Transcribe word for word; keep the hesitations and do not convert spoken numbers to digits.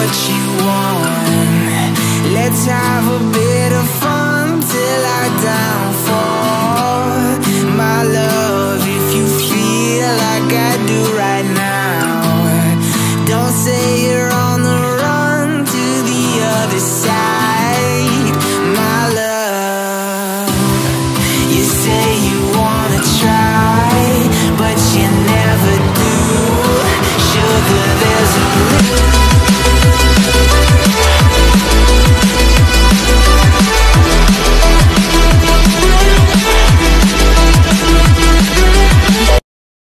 what you want. Let's have a bit of fun till I die.